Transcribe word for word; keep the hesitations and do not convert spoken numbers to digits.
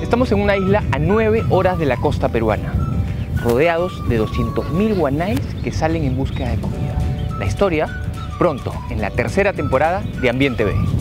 Estamos en una isla a nueve horas de la costa peruana, rodeados de doscientos mil guanáis que salen en búsqueda de comida. La historia, pronto, en la tercera temporada de Ambiente B.